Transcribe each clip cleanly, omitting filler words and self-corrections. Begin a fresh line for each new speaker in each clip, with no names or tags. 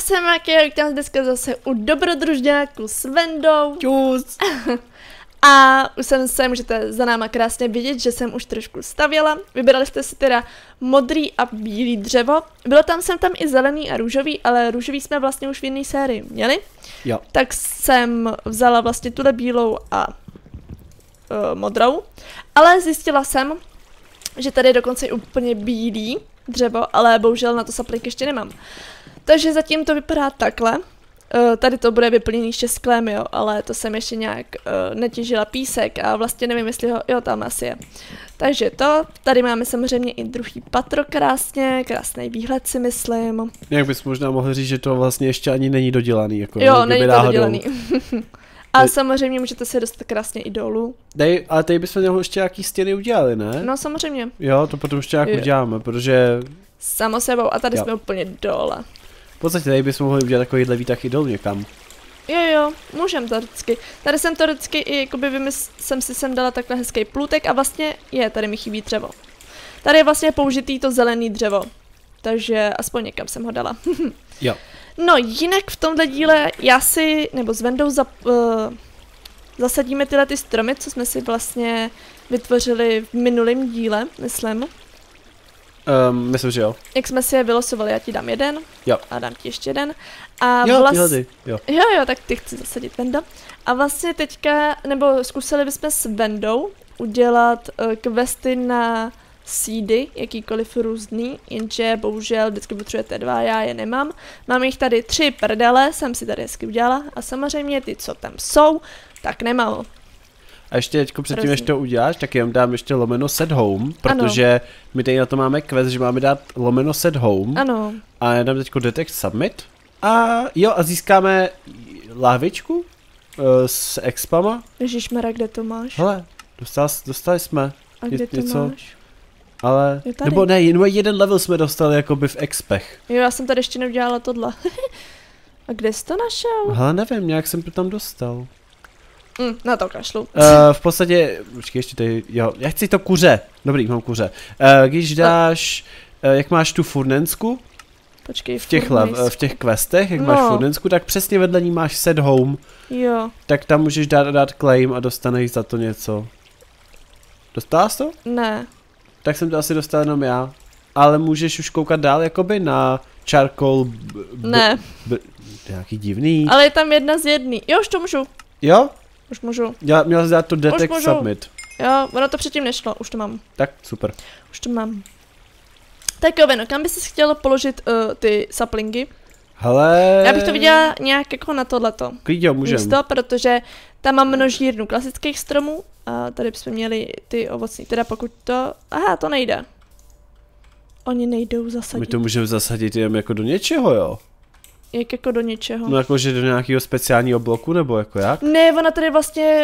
jsem Maky, vítám dneska zase u dobrodružňáku s Vendou.
Čus.
A už jsem se, můžete za náma krásně vidět, že jsem už trošku stavěla. Vybrali jste si teda modrý a bílý dřevo. Bylo tam sem tam i zelený a růžový, ale růžový jsme vlastně už v jiné sérii měli.
Jo.
Tak jsem vzala vlastně tuhle bílou a modrou. Ale zjistila jsem, že tady je dokonce i úplně bílý dřevo, ale bohužel na to sapling ještě nemám. Takže zatím to vypadá takhle. Tady to bude vyplněný ještě sklem, jo, ale to jsem ještě nějak netěžila písek a vlastně nevím, jestli ho, jo, tam asi je. Takže to, tady máme samozřejmě i druhý patro krásný výhled si myslím.
Jak bys možná mohl říct, že to vlastně ještě ani není dodělaný, jako
jo, není to dodělaný. A samozřejmě můžete se dostat krásně i dolů.
Ale tady bychom měli ještě nějaký stěny udělali, ne?
No samozřejmě.
Jo, to potom ještě nějak uděláme, protože...
Samo sebou a tady jsme úplně dole.
V podstatě tady bychom mohli udělat takovýhle výtah i dolů někam.
Jo, můžem teoreticky. Tady jsem teoreticky i jakoby jsem si sem dala takhle hezký plutek a vlastně tady mi chybí dřevo. Tady je vlastně použitý to zelený dřevo. Takže aspoň někam jsem ho dala.
Jo.
No jinak v tomhle díle já si, nebo s Vendou zasadíme tyhle ty stromy, co jsme si vlastně vytvořili v minulém díle, myslím.
Myslím, že jo.
Jak jsme si je vylosovali, já ti dám jeden.
Jo.
A dám ti ještě jeden. A
jo,
jo, tak ty chci zasadit, Vendo. A vlastně teďka, nebo zkusili bychom s Vendou udělat questy na seedy, jakýkoliv různý, jenže bohužel vždycky potřebujete 2, já je nemám. Mám jich tady 3 prdele, jsem si tady hezky udělala a samozřejmě ty, co tam jsou, tak nemám.
A ještě teďko předtím, než to uděláš, tak jenom dám ještě lomeno set home, protože my tady na to máme quest, že máme dát lomeno set home.
Ano.
A já dám teďko detect submit. A jo, a získáme láhvičku s expama.
Ježišmarja, kde to máš?
Hele, dostali jsme.
A kde to máš?
Ale, nebo ne, jenom jeden level jsme dostali jakoby v expech.
Jo, já jsem tady ještě neudělala tohle. A kde jsi to našel?
Hele, nevím, nějak jsem to tam dostal.
Na to kašlu.
V podstatě, počkej ještě tady, jo, já chci to kuře. Dobrý, mám kuře. Když dáš, jak máš tu furnensku,
počkej,
v těch questech, jak máš furnensku, tak přesně vedle ní máš set home.
Jo.
Tak tam můžeš dát claim a dostaneš za to něco. Dostala jsi to?
Ne.
Tak jsem to asi dostal jenom já. Ale můžeš už koukat dál jakoby na charcoal...
Ne.
Nějaký divný.
Ale je tam jedna z jedný. Jo, už to můžu.
Jo?
Už můžu.
Já měl jsi dát to detect submit.
Jo, ono to předtím nešlo, už to mám.
Tak, super.
Už to mám. Tak jo, Veno, kam bys si chtěl položit ty saplingy?
Hele.
Já bych to viděla nějak jako na tohleto.
Klidně, můžem.
Místo, protože tam mám množírnu klasických stromů a tady bychom měli ty ovocní, teda pokud to... Aha, to nejde. Oni nejdou zasadit.
My to můžeme zasadit jen jako do něčeho, jo?
Jak jako do něčeho?
No jakože do nějakého speciálního bloku, nebo jako jak?
Ne, ona tady vlastně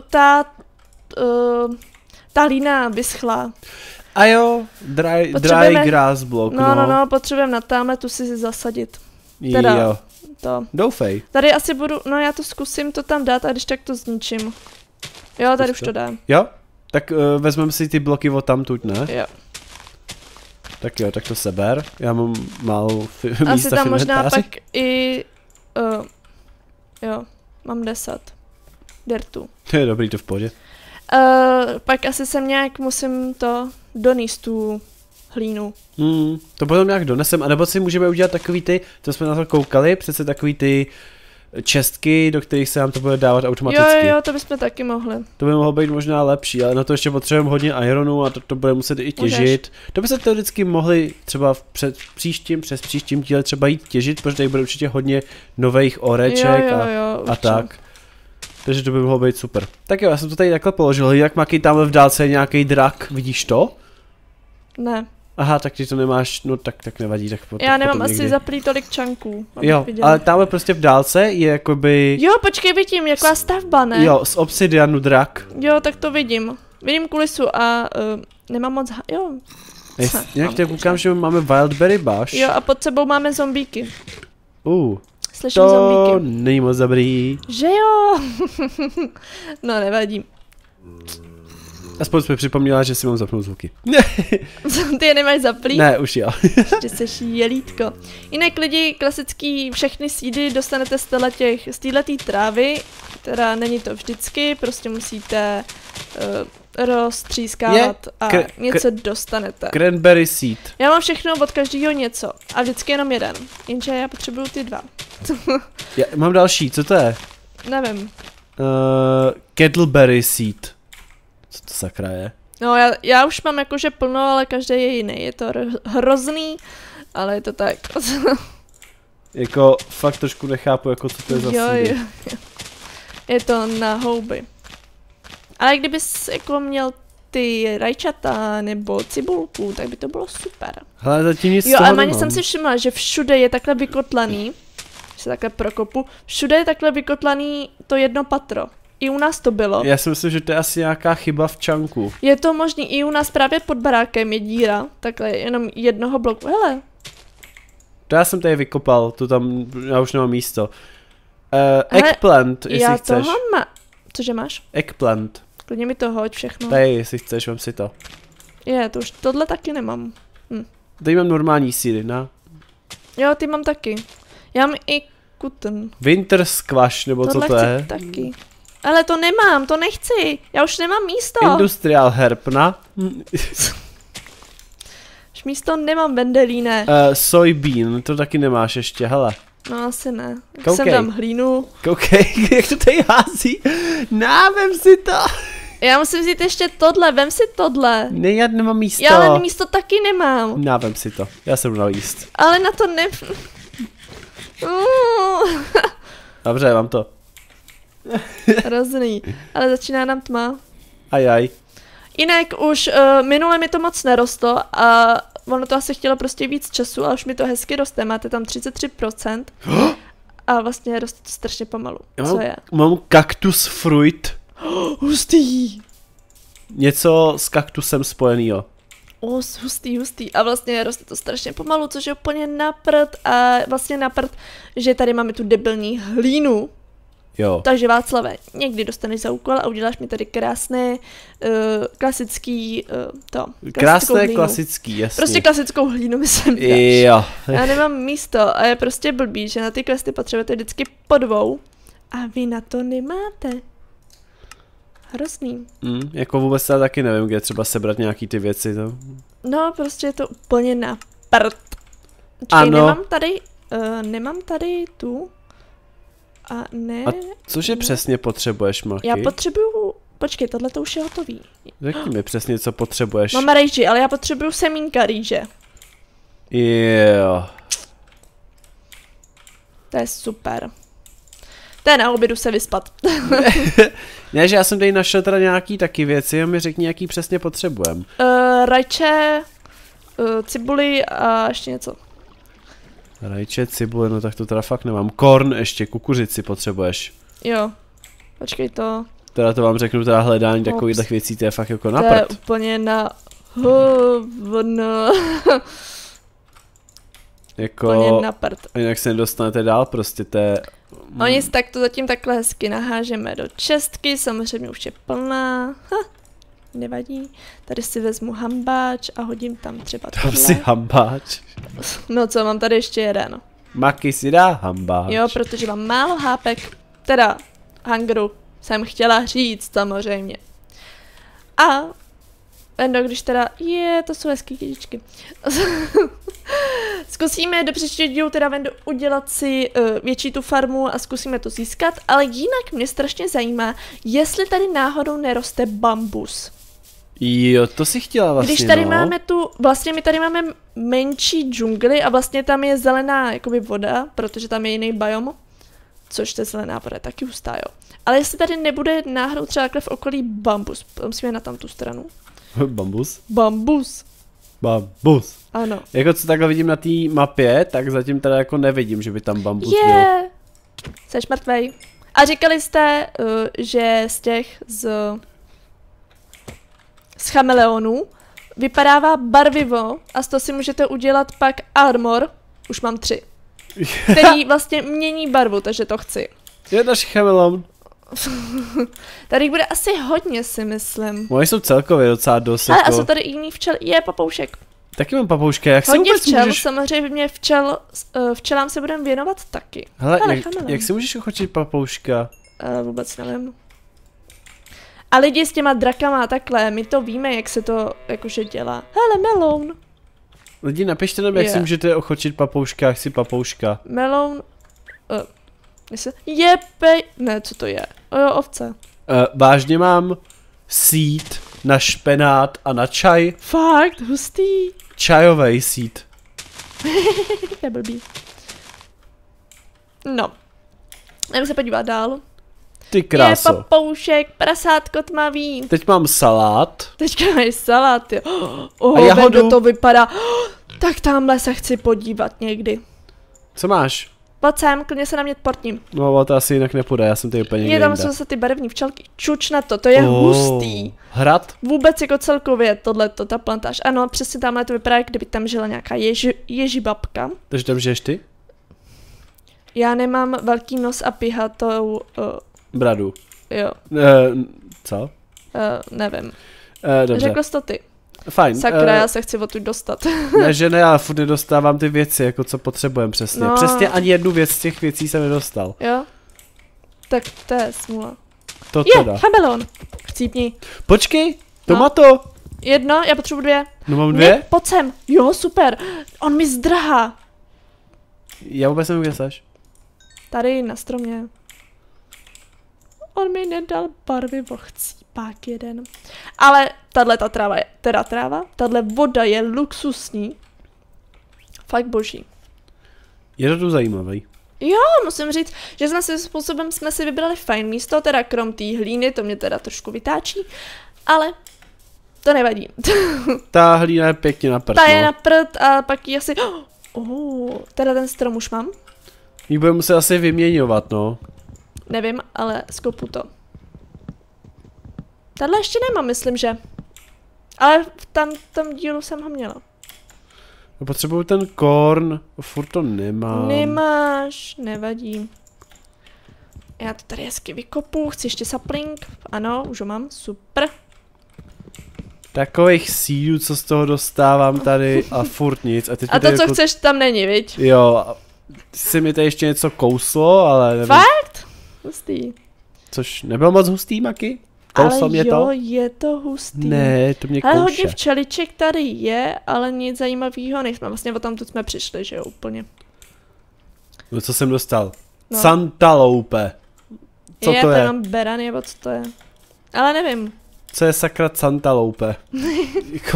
ta hlína vyschla.
A jo, dry grass block,
no, potřebujeme na tamhle tu si zasadit. Teda,
jo.
To.
Doufej.
Tady asi budu, no já to zkusím to tam dát a když tak to zničím. Jo, tady už to dám.
Jo? Tak vezmeme si ty bloky od tamtud, ne?
Jo.
Tak jo, tak to seber. Já mám málo místa
asi tam
v
možná
inventáři.
pak i... jo, mám 10. Dirtu.
To je dobrý, to v pohodě.
Pak asi sem nějak musím to donést tu hlínu.
To potom nějak donesem, anebo si můžeme udělat takový ty, co jsme na to koukali, přece takový ty čestky, do kterých se nám to bude dávat automaticky.
Jo, to bychom taky mohli.
To by mohlo být možná lepší, ale na to ještě potřebujeme hodně ironu a to bude muset i těžit. To by se teoreticky mohli třeba přes příštím díle třeba jít těžit, protože tady bude určitě hodně nových oreček a tak. Takže to by mohlo být super. Tak jo, já jsem to tady takhle položil, jak Maky tamhle v dálce je nějaký drak, vidíš to?
Ne.
Aha, tak ty to nemáš, no tak nevadí, tak potom.
Já nemám asi zaplý tolik čanků.
Jo, ale tamhle prostě v dálce je jakoby...
Jo, počkej, vidím, jaká stavba, ne?
Jo, z obsidianu drak.
Jo, tak to vidím. Vidím kulisu a nemám moc... Jo.
Nějak tě koukám, že máme wildberry bush.
Jo, a pod sebou máme zombíky. Slyším
to
zombíky.
není moc dobrý.
Že jo? No, nevadí.
Aspoň jsme připomněla, že si mám zapnout zvuky.
Ty je nemáš zaplý?
Ne, už jo.
Že seš jelítko. Jinak lidi, klasický všechny sídy dostanete z této trávy, teda není to vždycky, prostě musíte roztřískávat a něco dostanete.
Cranberry seed.
Já mám všechno od každého něco a vždycky jenom jeden, jenže já potřebuju ty dva.
Já mám další, co to je?
Nevím.
Kettleberry seed. Co to sakra je?
No já už mám jakože plno, ale každý je jiný, je to hrozný, ale je to tak.
Jako fakt trošku nechápu, jako co to je za sídy.
Je to na houby. Ale kdybys jako měl ty rajčata nebo cibulku, tak by to bylo super.
Hele, zatím nic
Jo,
z toho
ale
nemám.
jsem si všimla, že všude je takhle vykotlaný, že se takhle prokopu, všude je takhle vykotlaný to jedno patro. I u nás to bylo.
Já si myslím, že to je asi nějaká chyba v čanku.
Je to možný, i u nás právě pod barákem je díra, takhle jenom jednoho bloku. Hele.
To já jsem tady vykopal, to tam, já už nemám místo. Eggplant, jestli chceš.
Cože máš?
Eggplant.
Klidně mi to hoď všechno.
Tady, jestli chceš, vem si to.
Tohle taky nemám.
Tady mám normální síry, ne?
Jo, ty mám taky. Já mám i kuten.
Winter squash, nebo
Tohle
co to je?
Taky. Ale to nemám, to nechci. Já už nemám místo.
Industrial herb, ne?
Už místo nemám, Vendelíne.
Soybean, to taky nemáš ještě, hele.
No asi ne.
Koukej.
Jsem tam hlínu.
Koukej, jak to tady hází. Vem si to.
Já musím vzít ještě tohle, vem si tohle.
Ne, já nemám místo.
Já ale místo taky nemám.
Vem si to, já jsem dal jíst.
Ale na to ne...
Dobře, mám to.
Hrozný. Ale začíná nám tma.
Ajaj.
Jinak už minule mi to moc nerostlo a ono to asi chtělo prostě víc času a už mi to hezky roste, máte tam 33% a vlastně roste to strašně pomalu. Co je?
Mám kaktus fruit.
Hustý.
Něco s kaktusem spojenýho.
Hustý. A vlastně roste to strašně pomalu, což je úplně na prd a vlastně na prd, že tady máme tu debilní hlínu.
Jo.
Takže Václave, někdy dostaneš za úkol a uděláš mi tady krásné, klasický,
Krásné, klasický, jasně.
Prostě klasickou hlínu mi sem dáš.
Jo.
Já nemám místo a je prostě blbý, že na ty questy potřebujete vždycky po dvou a vy na to nemáte. Hrozný.
Jako vůbec já taky nevím, kde třeba sebrat nějaký ty věci. To.
No, prostě je to úplně na prd.
Ano.
Nemám tady tu. A ne.
A cože přesně potřebuješ, Maki?
Já potřebuju, počkej, tohle to už je hotový.
Řekni mi přesně, co potřebuješ.
Mám rýži, ale já potřebuju semínka rýže.
Jo.
To je super. To je na obědu se vyspat.
Ne, že já jsem tady našel teda nějaký taky věci a mi řekni, jaký přesně potřebujem.
Rajče, cibuli a ještě něco.
Rajče, cibule, no tak to teda fakt nemám. Korn ještě, kukuřici potřebuješ.
Jo, počkej to.
Teda to vám řeknu, teda hledání takových věcí, to je fakt jako na prd.
To je úplně na hovno.
Jako,
úplně na prd.
Jinak se nedostanete dál, prostě to je...
Oni tak to zatím takhle hezky nahážeme do čestky, samozřejmě už je plná. Nevadí. Tady si vezmu hambáč a hodím tam třeba tohle.
Tam si hambáč.
No co, mám tady ještě jeden.
Maki si dá hambáč.
Jo, protože mám málo hápek. Teda, hangru jsem chtěla říct samozřejmě. A Vendo, když teda, to jsou hezký kytičky. Zkusíme do příštího dílu teda Vendo udělat si větší tu farmu a zkusíme to získat, ale jinak mě strašně zajímá, jestli tady náhodou neroste bambus.
Jo, to si chtěla vlastně,
když tady máme vlastně my tady máme menší džungli a vlastně tam je zelená jakoby voda, protože tam je jiný biom, což ta zelená voda je taky hustá, jo. Ale jestli tady nebude náhodou třeba takhle v okolí bambus, musíme na tam tu stranu.
Bambus?
Bambus.
Bambus.
Ano.
Jako co takhle vidím na té mapě, tak zatím teda jako nevidím, že by tam bambus byl.
Jseš mrtvej. A říkali jste, že z chameleonů vypadává barvivo a z toho si můžete udělat pak armor, už mám 3, který vlastně mění barvu, takže to chci.
Je náš chameleon.
Tady bude asi hodně, si myslím.
Moje jsou celkově docela dost.
Ale
jako...
a jsou tady i jiný včel. Je papoušek.
Taky mám papouška, jak se
Hodně
vůbec
včel,
můžeš...
samozřejmě včelám se budeme věnovat taky.
Hele,
Hele,
jak si můžeš ochočit papouška?
Vůbec nevím. A lidi s těma drakama a takhle, my to víme, jak se to jakože dělá. Hele, meloun.
Lidi, napište nám, jak si můžete ochočit papouška, jak si papouška.
Meloun. Jepej. Ne, co to je? Jo, ovce.
Vážně mám seed na špenát a na čaj.
Fakt, hustý.
Čajovej seed.
To je blbý. No. Jdeme se podívat dál.
Ty kráso.
Je papoušek, prasátko tmavý.
Teď mám salát.
Teďka máš salát, jo.
A jahodu.
Vendo, to vypadá. Tak tamhle se chci podívat někdy.
Co máš?
Pojď sem, klidně se na mě portním.
No, to asi jinak nepůjde, já jsem tady úplně někde
Tam
jinde.
jsou zase ty barevní včelky. Čuč na to, to je hustý.
Hrad?
Vůbec jako celkově tohleto, ta plantáž. Ano, přesně tamhle to vypadá, jak kdyby tam žila nějaká ježibabka.
Takže tam žiješ ty?
Já nemám velký nos a pihatou...
Bradu.
Jo.
Co?
Nevím.
Dobře.
Řekl jsi to ty.
Fajn.
Sakra, já se chci odtud dostat.
Ne, že ne, já furt nedostávám ty věci, jako co potřebujeme přesně.
No.
Přesně ani jednu věc z těch věcí jsem nedostal.
Jo? Tak to je smůla.
To
Je,
teda.
chameleon. Chcípni.
Počkej,
No.
tomato.
Jedno, já potřebuji 2.
No mám 2?
Ne, pojď sem. Jo, super. On mi zdrhá.
Já vůbec nevím, kde seš.
Tady na stromě. On mi nedal barvy, chcípák jeden. Ale tahle ta tráva je, teda tráva, tahle voda je luxusní. Fakt boží.
Je to tu zajímavý.
Jo, musím říct, že jsme si způsobem jsme si vybrali fajn místo, teda krom té hlíny, to mě teda trošku vytáčí, ale to nevadí.
Ta hlína je pěkně na prd,
Ta je na prd a pak ji asi... Teda ten strom už mám.
Jí budeme muset asi vyměňovat, no.
Nevím, ale skopu to. Tahle ještě nemám, myslím, že. Ale v tom dílu jsem ho měla.
Potřebuju ten korn, furt to nemám.
Nemáš, nevadí. Já to tady hezky vykopu, chci ještě sapling. Ano, už ho mám, super.
Takových sídů, co z toho dostávám tady a furt nic. A
to, co chceš, tam není, viď?
Jo, si mi tady ještě něco kouslo, ale nevím.
Fakt? Hustý.
Což nebylo moc hustý, Maki? Kouslo mě to?
Ale jo, je to hustý.
Ne, to mě
ale
kouše.
hodně včeliček tady je, ale nic zajímavého nejsme. Vlastně o tam tu jsme přišli, že jo, úplně.
No co jsem dostal?
No.
Cantaloupe. Co to je?
Mám berany, nebo co to je? Ale nevím.
Co je sakra cantaloupe? Jako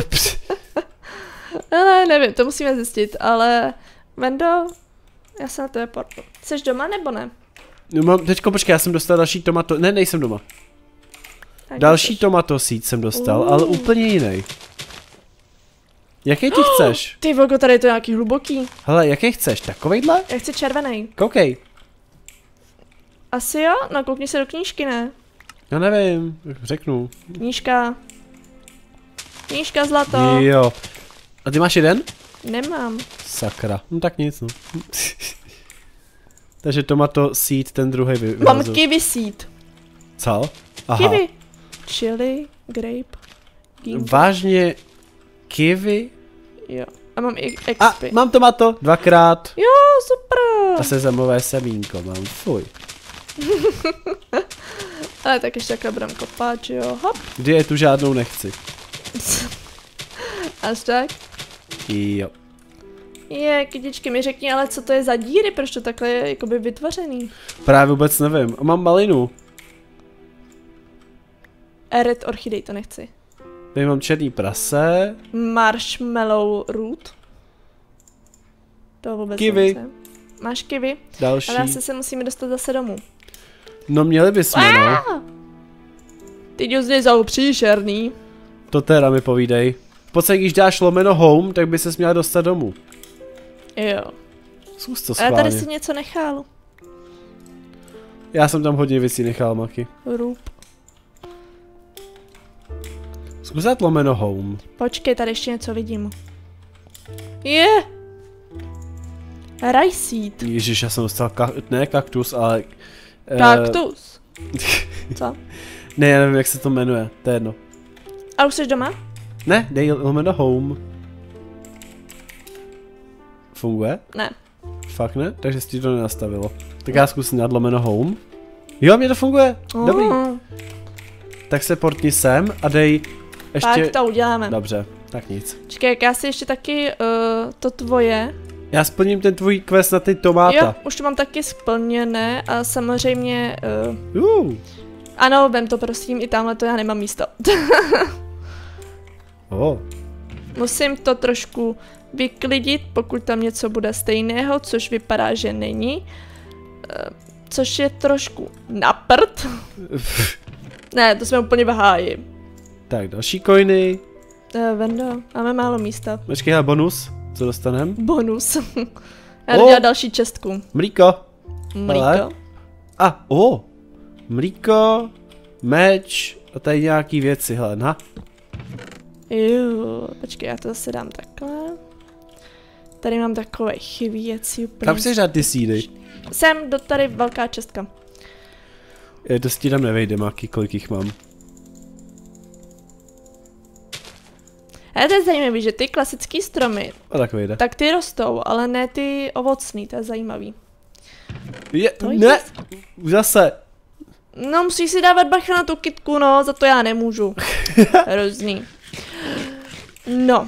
Ale nevím, to musíme zjistit, ale... Vendo, já se na to portu. Jsi doma nebo ne?
No mám, teďko počkej, já jsem dostal další tomato, ne, nejsem doma.
Tak
Další tomato seed jsem dostal, ale úplně jiný. Jaký ty chceš?
Ty vogo, tady je to nějaký hluboký.
Hele, jaký chceš? Takovejhle?
Já chci červený.
Koukej.
Asi jo? No koukni se do knížky, ne?
Já nevím, řeknu.
Knížka. Knížka zlato.
Jo. A ty máš jeden?
Nemám.
Sakra. No tak nic, no. Takže tomato seed, ten druhý
Mám kiwi seed.
Co? Aha.
Kiwi. Chili, grape. Ginger.
Vážně kiwi?
Jo. A mám i
A
expy.
mám tomato, dvakrát.
Jo, super.
A sezamové semínko mám, fuj.
Ale tak ještě takhle budem kopat, že jo. Hop.
Kdy je tu žádnou nechci.
Až tak.
Jo.
Je, kytičky, mi řekni, ale co to je za díry, proč to takhle je jakoby vytvořený?
Právě vůbec nevím. A mám malinu.
Red orchidej, to nechci.
Tady mám černý prase.
Marshmallow root. To vůbec
Kiwi.
nechci. Máš kiwi?
Další.
Ale asi se musíme dostat zase domů.
No měli bychom, no.
Ty dňuzdy jsou příšerný.
To teda mi povídej. V podstatě, když dáš lomeno home, tak by ses měla dostat domů.
Jo.
Zkus to
Ale
schválně.
tady si něco nechal.
Já jsem tam hodně věcí nechal, Maki.
Rup.
Zkus dát lomeno home.
Počkej, tady ještě něco vidím. Je. Rice seed.
Ježiš, já jsem dostal ne kaktus, ale...
Kaktus. Co?
Ne, já nevím, jak se to jmenuje, to je jedno.
A už jsi doma?
Ne, dej lomeno home. Funguje?
Ne.
Fakt ne? Takže si to nenastavilo. Tak já zkusím dát lomeno home. Jo, mě to funguje. Dobrý. Tak se portni sem a dej ještě...
Tak to uděláme.
Dobře, tak nic.
Čekaj, jak já si ještě taky to tvoje.
Já splním ten tvůj quest na ty tomáta.
Jo, už to mám taky splněné a samozřejmě...
Ano,
vem to prosím, i tamhle to já nemám místo. Musím to trošku vyklidit, pokud tam něco bude stejného, což vypadá, že není. Což je trošku na prd. Ne, to jsme úplně v háji.
Tak, další coiny.
Vendo, máme málo místa.
Počkej, bonus. Co dostanem?
Bonus. Já jdu dělat další čestku.
Mlíko.
Mlíko.
Mlíko, meč a tady nějaký věci, hele, na.
Jo, počkej, já to zase dám takhle. Tady mám takové věci úplně.
Kam chceš dát ty seedy?
Sem, tady velká čestka.
To si tam nevejde, Máky, kolik jich mám.
Ale to je zajímavé, že ty klasický stromy, tak ty rostou, ale ne ty ovocný, to je zajímavý.
Ne, zase.
No, musíš si dávat bacha na tu kytku, no, za to já nemůžu. Hrozný. No.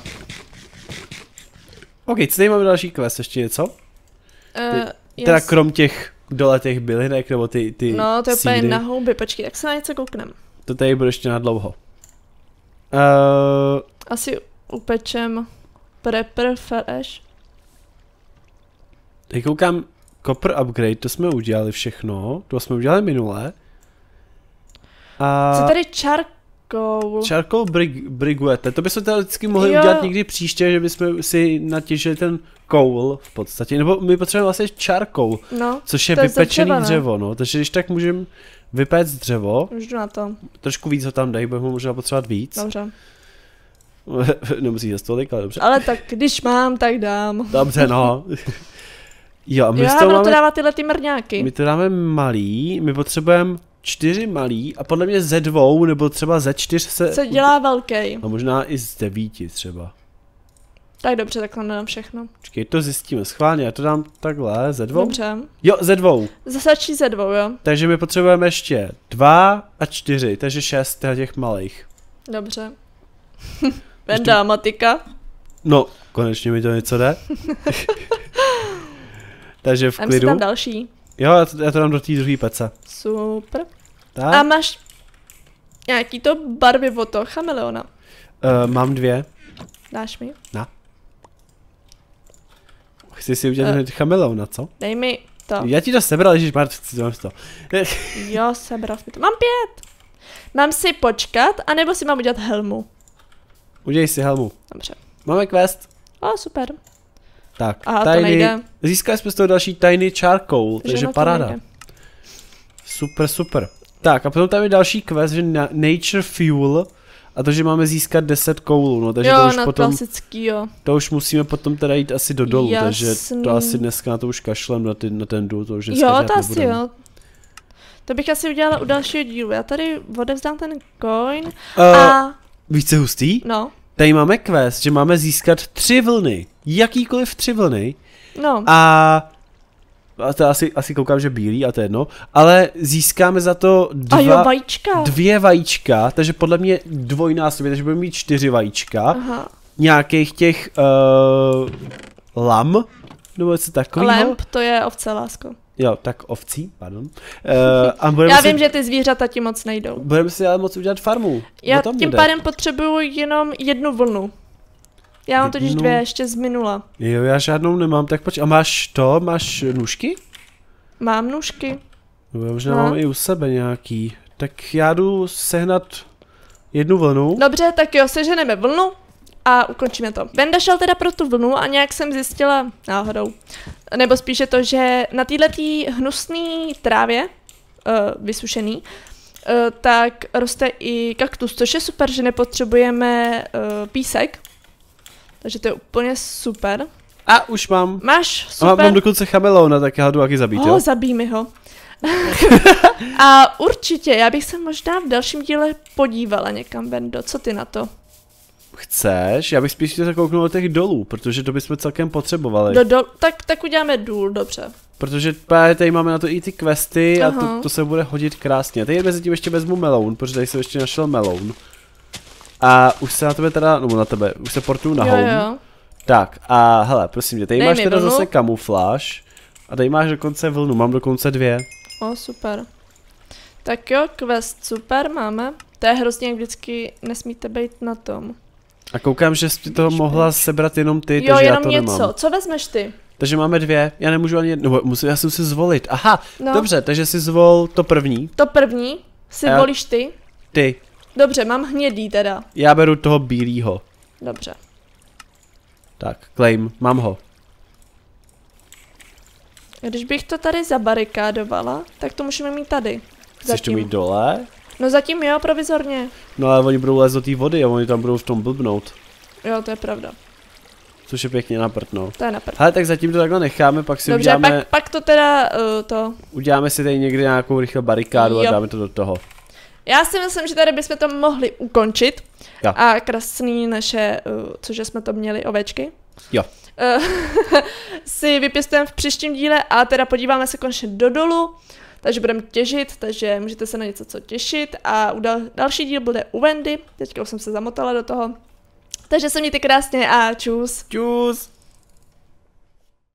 Ok, co tady máme další quest, ještě něco? Teda krom těch dole těch bylinek, nebo ty
no, to je
seedy.
úplně na houby, počkej, tak se na něco kouknem.
To tady bude ještě na dlouho.
Asi upečem prepper flash.
Teď koukám, copper upgrade, to jsme udělali všechno, to jsme udělali minule.
Co tady charcoal?
Charcoal briguette, to bychom teda vždycky mohli udělat někdy příště, že bychom si natěžili ten coal v podstatě, nebo my potřebujeme vlastně charcoal, což je vypečený dřevo, no, takže když tak můžeme vypéct dřevo.
Už jdu na to.
Trošku víc ho tam dej, budeme možná potřebovat víc.
Dobře.
Nemusí za stolik, ale dobře.
Ale tak když mám, tak dám.
Dobře, no. Jo, a my
to dává tyhle ty mrňáky.
My to dáme malý, my potřebujeme 4 malý a podle mě ze 2 nebo třeba ze 4
se dělá velký.
A možná i z 9 třeba.
Tak dobře, takhle dám všechno.
Počkej, to zjistíme schválně, já to dám takhle, ze 2.
Dobře.
Jo, ze 2.
Zasačí ze 2, jo.
Takže my potřebujeme ještě 2 a 4, takže 6 těch malých.
Dobře. Venda, matika.
No, konečně mi to něco jde. Takže v klidu.
Tam další.
Jo, já to dám do té druhé pece.
Super.
Tak.
A máš nějaký to barvivo to chameleona?
Mám 2.
Dáš mi?
Na. Chci si udělat chameleona, co?
Dej mi to.
Já ti to sebral, ježišmar, mám to.
Jo, sebral mi to. Mám 5. Mám si počkat, anebo si mám udělat helmu?
Udělej si helmu.
Dobře.
Máme quest.
Super.
Tak,
aha, to nejde.
Získali jsme z toho další tiny charcoal, takže paráda. Super, super. Tak a potom tam je další quest, že nature fuel, a to, že máme získat 10 koulů, no, takže
jo,
to už potom,
klasický, jo.
To už musíme potom teda jít asi do dolů,
Jasný.
takže to asi dneska na to už kašlem, na ten důl, to už dneska
jo, to asi nebudem. Jo. To bych asi udělala u dalšího dílu, já tady odevzdám ten coin a...
Více hustý?
No.
Tady máme quest, že máme získat 3 vlny, jakýkoliv 3 vlny.
No.
A to asi koukám, že bílý, a to je jedno, ale získáme za to 2 vajíčka, takže podle mě dvojnásobně, takže budeme mít 4 vajíčka. Aha. Nějakých těch lam, nebo něco takového.
Lamp, to je ovce, lásko.
Jo, tak ovcí, pardon.
Já vím, že ty zvířata ti moc nejdou.
Budeme si ale moc udělat farmu.
Já tím pádem potřebuju jenom 1 vlnu. Já mám totiž 2 ještě z minula.
Jo, já žádnou nemám, tak pojď. A máš nůžky?
Mám nůžky.
No, možná mám i u sebe nějaký. Tak já jdu sehnat 1 vlnu.
Dobře, tak jo, seženeme vlnu a ukončíme to. Venda šel teda pro tu vlnu a nějak jsem zjistila náhodou. Nebo spíše to, že na této hnusné trávě, vysušený, tak roste i kaktus, což je super, že nepotřebujeme písek. Takže to je úplně super.
A už mám.
Máš, super.
A mám dokonce chameleona, tak já ho jdu taky zabít, jo?
Zabij mi ho. A určitě, já bych se možná v dalším díle podívala někam, Bendo, co ty na to?
Chceš? Já bych spíš chtěl zakouknout do těch dolů, protože to bychom celkem potřebovali.
Tak uděláme důl, dobře.
Protože tady máme na to i ty questy a to se bude hodit krásně. Teď mezi tím ještě vezmu meloun, protože tady jsem ještě našel meloun. A už se na tebe teda, no na tebe, už se portuju na home.
Jo.
Tak a hele, prosím tě, tady máš teda zase kamufláž a tady máš dokonce vlnu, mám dokonce 2.
O, super. Tak jo, quest super máme. To je hrozně, jak vždycky nesmíte být na tom.
A koukám, že jsi toho mohla sebrat jenom ty,
jo,
takže
jenom
já to
něco.
nemám.
Co vezmeš ty?
Takže máme 2, já nemůžu ani jedno, já jsem si zvolit, aha,
no.
Dobře, takže si zvol to první.
To první si volíš ty?
Ty.
Dobře, mám hnědý teda.
Já beru toho bílýho.
Dobře.
Tak, claim, mám ho.
Když bych to tady zabarikádovala, tak to můžeme mít tady.
Chceš to mít dole?
No zatím jo, provizorně.
No ale oni budou lézt do té vody a oni tam budou v tom blbnout.
Jo, to je pravda.
Což je pěkně na prd, no.
To je na prd.
Hele, tak zatím to takhle necháme, pak si
dobře,
uděláme...
pak to teda,
Uděláme si tady někdy nějakou rychle barikádu a dáme to do toho.
Já si myslím, že tady bychom to mohli ukončit.
Jo.
A krásný naše, cože jsme to měli, ovečky.
Jo.
Si vypěstujeme v příštím díle a teda podíváme se konečně do dolu. Takže budeme těžit, takže můžete se na něco co těšit a další díl bude u Wendy. Teďka už jsem se zamotala do toho. Takže se mějte krásně a čus.
Čus.